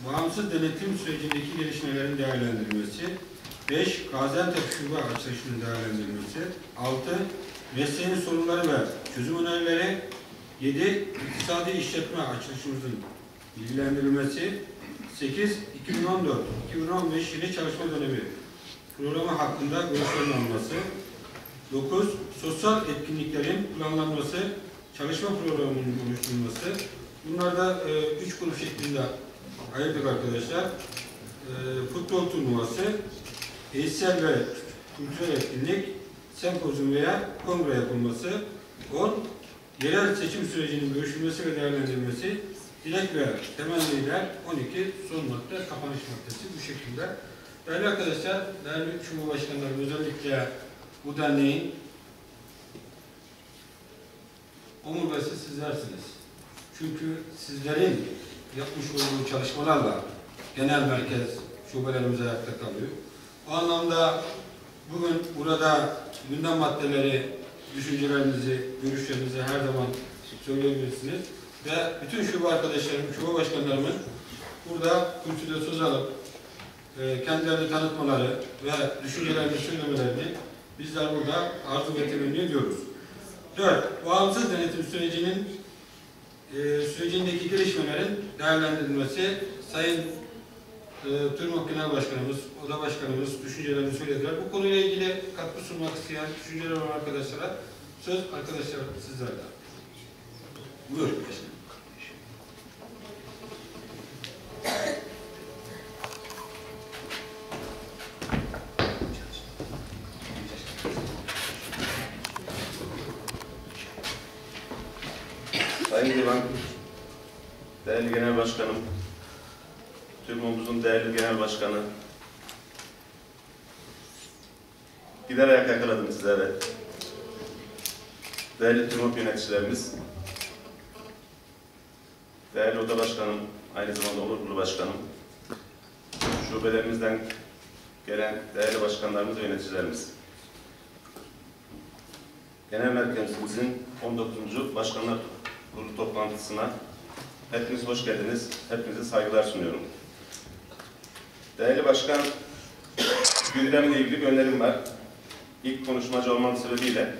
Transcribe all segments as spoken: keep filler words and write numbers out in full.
bağımsız denetim sürecindeki gelişmelerin değerlendirilmesi. beş. Gaziantep Şube açılışının değerlendirilmesi. altı. Mesleğin sorunları ve çözüm önerileri. yedi. İktisadi işletme açılışımızın bilgilendirilmesi. sekiz. iki bin on dört iki bin on beş yılı çalışma dönemi programı hakkında görüşlerin alınması. dokuz. Sosyal etkinliklerin planlanması, çalışma programının oluşturulması. Bunlar da e, üç grup şeklinde ayırdık arkadaşlar. E, futbol turnuvası, eğitsel ve kültürel etkinlik, sempozyum veya kongre yapılması. on. Yerel seçim sürecinin görüşülmesi ve değerlendirilmesi. Dilek ve temenniler. on iki. Son madde, kapanış maddesi bu şekilde. Değerli arkadaşlar, değerli Cumhurbaşkanlarım, özellikle bu derneğin omurgası sizlersiniz. Çünkü sizlerin yapmış olduğu çalışmalarla genel merkez şubelerimiz ayakta kalıyor. O anlamda bugün burada gündem maddeleri, düşüncelerinizi, görüşlerinizi her zaman söyleyebilirsiniz. Ve bütün şube arkadaşlarım, şube başkanlarımın burada kürsüde söz alıp e, kendilerini tanıtmaları ve düşüncelerini söylemelerini bizler burada arzu ve temenni ediyoruz. dört. Bağımsız denetim sürecinin e, sürecindeki gelişmelerin değerlendirilmesi. Sayın e, TÜRMOK Genel Başkanımız, Oda Başkanımız düşüncelerini söylediler. Bu konuyla ilgili katkı sunmak isteyen düşünceler olan arkadaşlara söz arkadaşlar sizlerden. Buyurun. Sayın Divan, değerli Genel Başkanım, TÜRMOK'umuzun değerli Genel Başkanı, gider ayak yakaladım sizlere. Değerli TÜRMOK yöneticilerimiz, değerli Oda Başkanım, aynı zamanda Onur Kurulu Başkanım, şubelerimizden gelen değerli başkanlarımız ve yöneticilerimiz. Genel Merkezimizin on dokuzuncu Başkanlar Kurulu toplantısına hepiniz hoş geldiniz. Hepinize saygılar sunuyorum. Değerli Başkan, gündemle ilgili bir önerim var. İlk konuşmacı olmam sebebiyle,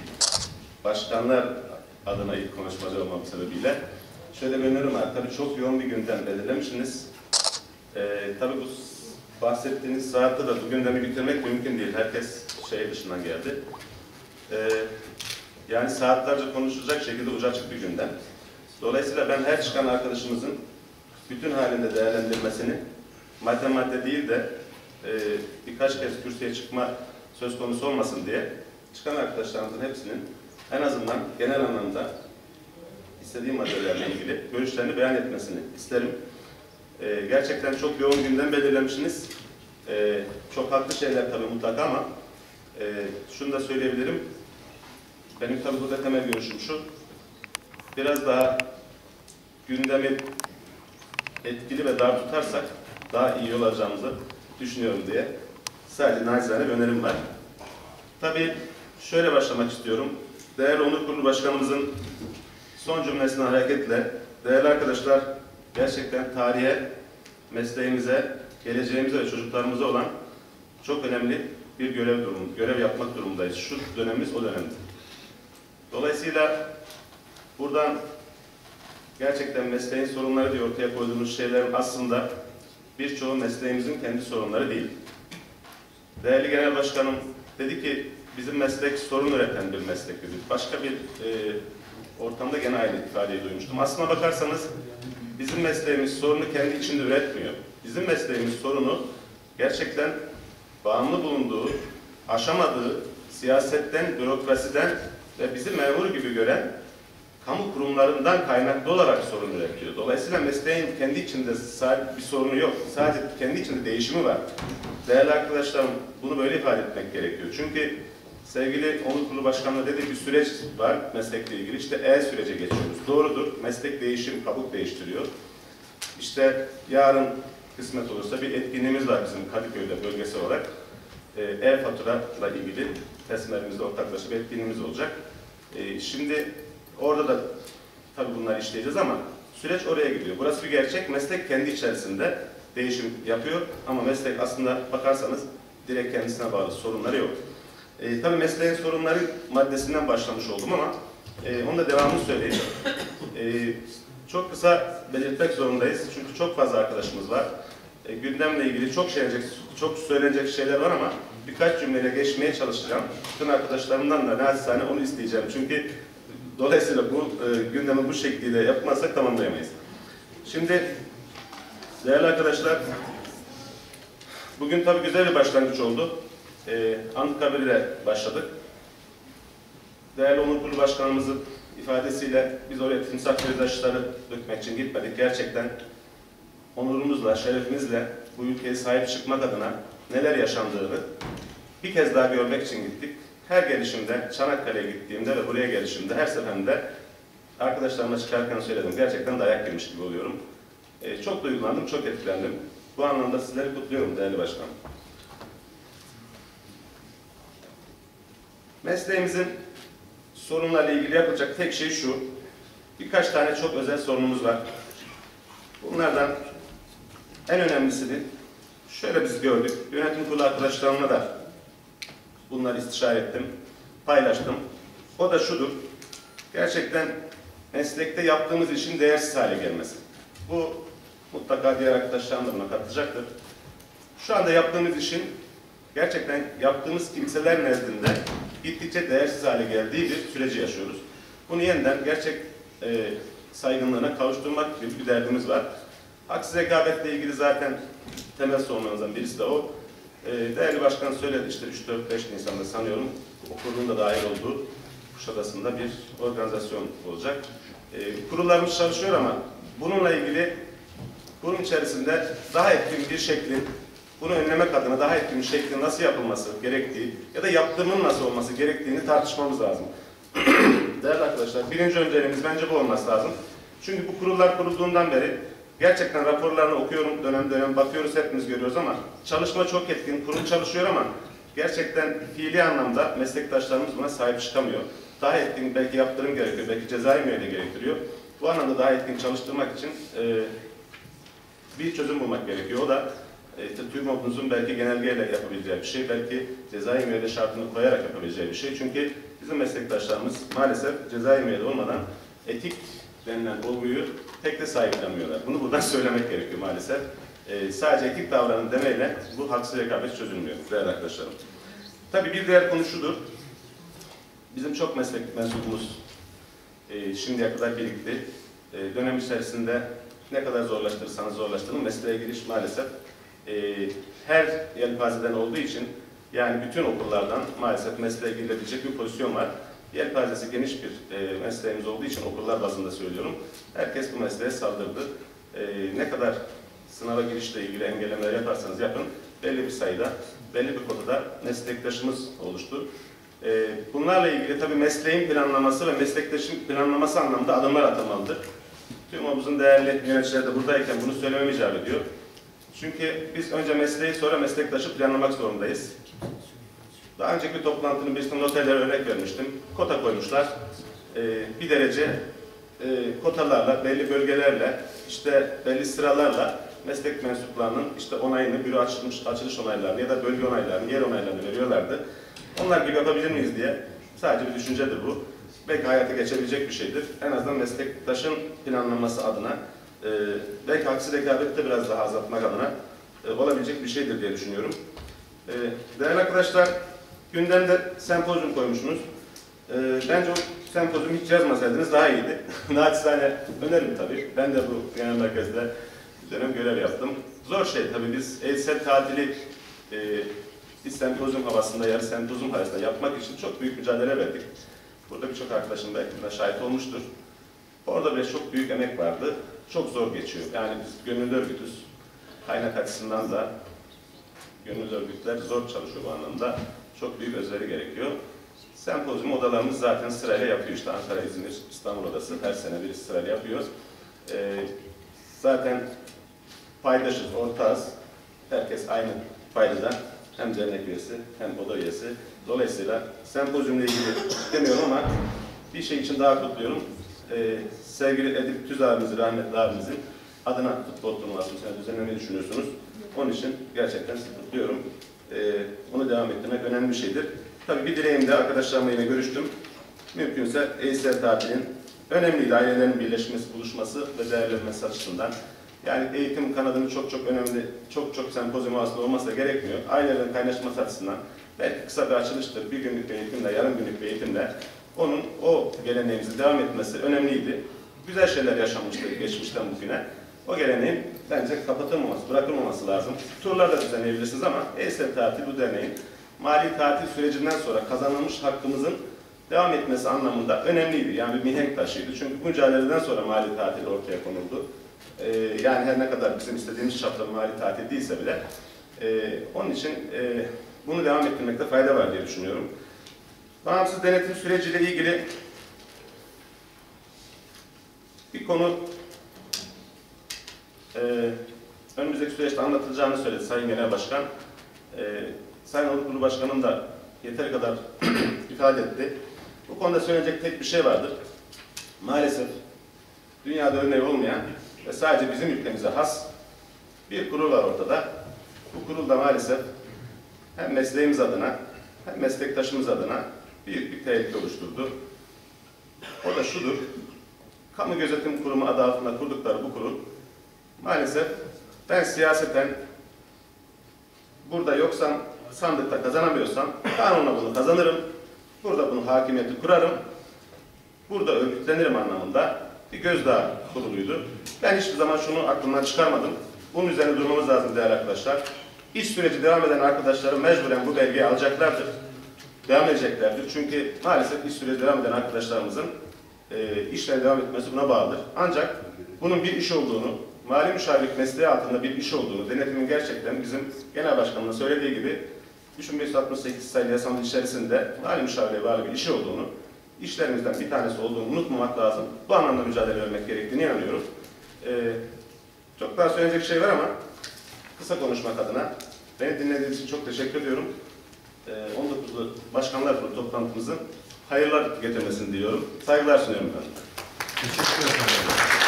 başkanlar adına ilk konuşmacı olmam sebebiyle şöyle bir önerim var. Tabii çok yoğun bir gündem belirlemişsiniz. Ee, tabii bu bahsettiğiniz saatte de bu gündemi bitirmek mümkün değil. Herkes şehir dışından geldi. Ee, yani saatlerce konuşulacak şekilde ucu açık bir gündem. Dolayısıyla ben her çıkan arkadaşımızın bütün halinde değerlendirmesini madde madde değil de e, birkaç kez kürsüye çıkma söz konusu olmasın diye çıkan arkadaşlarımızın hepsinin en azından genel anlamda istediğim maddelerle ilgili görüşlerini beyan etmesini isterim. E, gerçekten çok yoğun gündem belirlemişsiniz. E, çok haklı şeyler tabii mutlaka ama e, şunu da söyleyebilirim. Benim tabii burada temel görüşüm şu. Biraz daha gündemi etkili ve dar tutarsak daha iyi olacağımızı düşünüyorum diye sadece nacizane bir önerim var. Tabii şöyle başlamak istiyorum. Değerli Onur Kurulu Başkanımızın son cümlesinden hareketle, değerli arkadaşlar, gerçekten tarihe, mesleğimize, geleceğimize ve çocuklarımıza olan çok önemli bir görev durumu, görev yapmak durumundayız. Şu dönemimiz o dönemdi. Dolayısıyla buradan gerçekten mesleğin sorunları diye ortaya koyduğumuz şeylerin aslında birçoğu mesleğimizin kendi sorunları değil. Değerli Genel Başkanım dedi ki bizim meslek sorun üreten bir meslek dedi. Başka bir e, ortamda gene aynı ifadeyi duymuştum. Aslına bakarsanız bizim mesleğimiz sorunu kendi içinde üretmiyor. Bizim mesleğimiz sorunu gerçekten bağımlı bulunduğu, aşamadığı siyasetten, bürokrasiden ve bizi memur gibi gören kamu kurumlarından kaynaklı olarak sorun üretiyor. Dolayısıyla mesleğin kendi içinde sadece bir sorunu yok. Sadece kendi içinde değişimi var. Değerli arkadaşlarım, bunu böyle ifade etmek gerekiyor. Çünkü sevgili Onur Kurulu Başkanı'na dediği bir süreç var meslekle ilgili. İşte E-sürece geçiyoruz. Doğrudur. Meslek değişim, kabuk değiştiriyor. İşte yarın kısmet olursa bir etkinliğimiz var bizim Kadıköy'de bölgesel olarak. E-faturayla ilgili teslimlerimizde ortaklaşa bir etkinliğimiz olacak. Şimdi orada da tabii bunları işleyeceğiz ama süreç oraya gidiyor. Burası bir gerçek. Meslek kendi içerisinde değişim yapıyor ama meslek aslında bakarsanız direkt kendisine bağlı sorunları yok. E, tabii mesleğin sorunları maddesinden başlamış oldum ama e, onun da devamını söyleyeyim. E, çok kısa belirtmek zorundayız çünkü çok fazla arkadaşımız var. E, gündemle ilgili çok şey, çok söylenecek şeyler var ama birkaç cümleyle geçmeye çalışacağım. Bütün arkadaşlarımdan da naçizane onu isteyeceğim. Çünkü dolayısıyla bu e, gündemi bu şekilde yapmazsak tamamlayamayız. Şimdi değerli arkadaşlar, bugün tabii güzel bir başlangıç oldu. E, Anıtkabir'le başladık. Değerli Onur Kurulu Başkanımızın ifadesiyle biz oraya timsah gözyaşları dökmek için gitmedik. Gerçekten onurumuzla, şerefimizle bu ülkeye sahip çıkmak adına neler yaşandığını bir kez daha görmek için gittik. Her gelişimde, Çanakkale'ye gittiğimde ve buraya gelişimde her seferinde arkadaşlarıma çıkarken söyledim. Gerçekten dayak yemiş gibi oluyorum. Ee, çok duygulandım, çok etkilendim. Bu anlamda sizleri kutluyorum değerli başkanım. Mesleğimizin sorunlarla ilgili yapılacak tek şey şu. Birkaç tane çok özel sorunumuz var. Bunlardan en önemlisini şöyle biz gördük. Yönetim kurulu arkadaşlarımla da bunları istişare ettim, paylaştım. O da şudur. Gerçekten meslekte yaptığımız işin değersiz hale gelmesi. Bu mutlaka diğer arkadaşlarım da buna katılacaktır. Şu anda yaptığımız işin gerçekten yaptığımız kimseler nezdinde gittikçe değersiz hale geldiği bir süreci yaşıyoruz. Bunu yeniden gerçek e, saygınlığına kavuşturmak gibi bir derdimiz var. Haksız rekabetle ilgili zaten temel sorunlarımızdan birisi de o. E, değerli başkan söyledi işte üç dört beş Nisan'da sanıyorum okulun da dahil olduğu Kuşadası'nda bir organizasyon olacak. E, kurullarımız çalışıyor ama bununla ilgili bunun içerisinde daha etkin bir şeklin, bunu önlemek adına daha etkin bir şeklin nasıl yapılması gerektiği ya da yaptığımın nasıl olması gerektiğini tartışmamız lazım. Değerli arkadaşlar, birinci önceliğimiz bence bu olması lazım. Çünkü bu kurullar kurulduğundan beri gerçekten raporlarını okuyorum, dönem dönem bakıyoruz, hepimiz görüyoruz ama çalışma çok etkin, kurul çalışıyor ama gerçekten fiili anlamda meslektaşlarımız buna sahip çıkamıyor. Daha etkin belki yaptırım gerekiyor, belki cezai müeyyide gerektiriyor. Bu anlamda daha etkin çalıştırmak için e, bir çözüm bulmak gerekiyor. O da işte TÜRMOB'umuzun belki genelgeyle yapabileceği bir şey, belki cezai müeyyide şartını koyarak yapabileceği bir şey. Çünkü bizim meslektaşlarımız maalesef cezai müeyyide olmadan etik denilen olguyu pek de sahiplenmiyorlar. Bunu buradan söylemek gerekiyor maalesef. Ee, sadece etik davranın demeyle bu haksız rekabet çözülmüyor değerli arkadaşlarım. Tabii bir diğer konu şudur. Bizim çok meslek mensubumuz e, şimdiye kadar birikti. E, dönem içerisinde ne kadar zorlaştırırsanız zorlaştırın mesleğe giriş maalesef e, her yelpazeden olduğu için yani bütün okullardan maalesef mesleğe girilebilecek bir pozisyon var. Yelpazesi geniş bir e, mesleğimiz olduğu için okullar bazında söylüyorum. Herkes bu mesleğe saldırdı. E, ne kadar sınava girişle ilgili engellemeler yaparsanız yapın, belli bir sayıda, belli bir konuda meslektaşımız oluştu. E, bunlarla ilgili tabii mesleğin planlaması ve meslektaşın planlaması anlamında adımlar atılmalıdır. TÜRMOB'umuzun değerli yöneticileri de buradayken bunu söylemem icap ediyor. Çünkü biz önce mesleği sonra meslektaşı planlamak zorundayız. Daha önceki bir toplantının birisinde noterlere örnek vermiştim. Kota koymuşlar. Ee, bir derece e, kotalarla, belli bölgelerle, işte belli sıralarla meslek mensuplarının işte onayını, büro açılmış, açılış onaylarını ya da bölge onaylarını, yer onaylarını veriyorlardı. Onlar gibi yapabilir miyiz diye sadece bir düşüncedir bu. Belki hayata geçebilecek bir şeydir. En azından meslektaşın planlanması adına, e, belki haksız rekabeti de biraz daha azaltmak adına e, olabilecek bir şeydir diye düşünüyorum. E, değerli arkadaşlar, gündemde sempozyum koymuşsunuz. E, bence o sempozyum hiç yazmasaydınız daha iyiydi. Naçizane önerim tabii. Ben de bu genel merkezde bir dönem görev yaptım. Zor şey tabii. Biz Eysel tatili e, bir sempozyum havasında, yarı sempozyum havasında yapmak için çok büyük mücadele verdik. Burada birçok arkadaşım belki buna şahit olmuştur. Orada bile çok büyük emek vardı. Çok zor geçiyor. Yani biz gönüllü örgütüz. Kaynak açısından da gönüllü örgütler zor çalışıyor bu anlamda. Çok büyük özveri gerekiyor. Sempozyum odalarımız zaten sırayla yapıyor. İşte Ankara, İzmir, İstanbul Odası her sene bir sırayla yapıyor. Ee, zaten paydaşız, ortağız. Herkes aynı paydadan hem dernek üyesi hem oda üyesi. Dolayısıyla sempozyumla ilgili demiyorum ama bir şey için daha kutluyorum. e, sevgili Edip Tüz abimizin, rahmetli abimizin adına futbol turnuvası bu sene düzenlemeyi düşünüyorsunuz. Onun için gerçekten sizi kutluyorum. E, onu devam ettirmek önemli bir şeydir. Tabii bir dileğim de arkadaşlarımla yine görüştüm. Mümkünse E Y S tatilin önemliydi. Ailelerin birleşmesi, buluşması ve değerlenmesi açısından. Yani eğitim kanadının çok çok önemli, çok çok sempozyum aslında olması da gerekmiyor. Ailelerin kaynaşması açısından belki kısa bir açılıştır, bir günlük bir eğitimle, yarım günlük bir eğitimle onun o geleneğimizin devam etmesi önemliydi. Güzel şeyler yaşanmıştı geçmişten bugüne. O geleneğin bence kapatılmaması, bırakılmaması lazım. Turlar da düzenleyebilirsiniz ama E Y S tatil bu derneğin mali tatil sürecinden sonra kazanılmış hakkımızın devam etmesi anlamında önemliydi. Yani bir mihenk taşıydı. Çünkü bu mücadeleden sonra mali tatil ortaya konuldu. Ee, yani her ne kadar bizim istediğimiz çapta mali tatil değilse bile e, onun için e, bunu devam ettirmekte fayda var diye düşünüyorum. Bağımsız denetim süreciyle ilgili bir konu e, önümüzdeki süreçte anlatılacağını söyledi Sayın Genel Başkan. E, Sayın Ordu Kurulu Başkanım da yeteri kadar ifade etti. Bu konuda söyleyecek tek bir şey vardır. Maalesef dünyada örneği olmayan ve sadece bizim ülkemize has bir kurul var ortada. Bu kurul da maalesef hem mesleğimiz adına hem meslektaşımız adına büyük bir tehlike oluşturdu. O da şudur. Kamu Gözetim Kurumu adı altında kurdukları bu kurul maalesef ben siyaseten burada yoksam, sandıkta kazanamıyorsam kanunla bunu kazanırım. Burada bunun hakimiyeti kurarım. Burada örgütlenirim anlamında bir gözdağı kuruluydu. Ben hiçbir zaman şunu aklımdan çıkarmadım. Bunun üzerine durmamız lazım değerli arkadaşlar. İş süreci devam eden arkadaşlarım mecburen bu belgeyi alacaklardır. Devam edeceklerdir. Çünkü maalesef iş süreci devam eden arkadaşlarımızın e, işlerine devam etmesi buna bağlıdır. Ancak bunun bir iş olduğunu, mali müşavirlik mesleği altında bir iş olduğunu, denetimin gerçekten bizim genel başkanımın söylediği gibi üç bin beş yüz altmış sekiz sayılı yasanın içerisinde mali müşavirliğe bağlı bir işi olduğunu, işlerimizden bir tanesi olduğunu unutmamak lazım. Bu anlamda mücadele vermek gerektiğine inanıyorum. Ee, çok daha söyleyecek şey var ama kısa konuşmak adına beni dinlediğiniz için çok teşekkür ediyorum. Ee, on dokuzlu Başkanlar Kurulu toplantımızın hayırlar getirmesini diliyorum. Saygılar sunuyorum ben. Teşekkür ederim.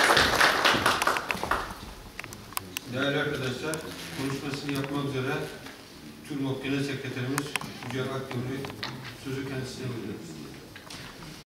Değerli arkadaşlar, konuşmasını yapmak üzere TÜRMOP Genel Sekreterimiz Yücel Akgün'ü sözü kendisine veriyoruz.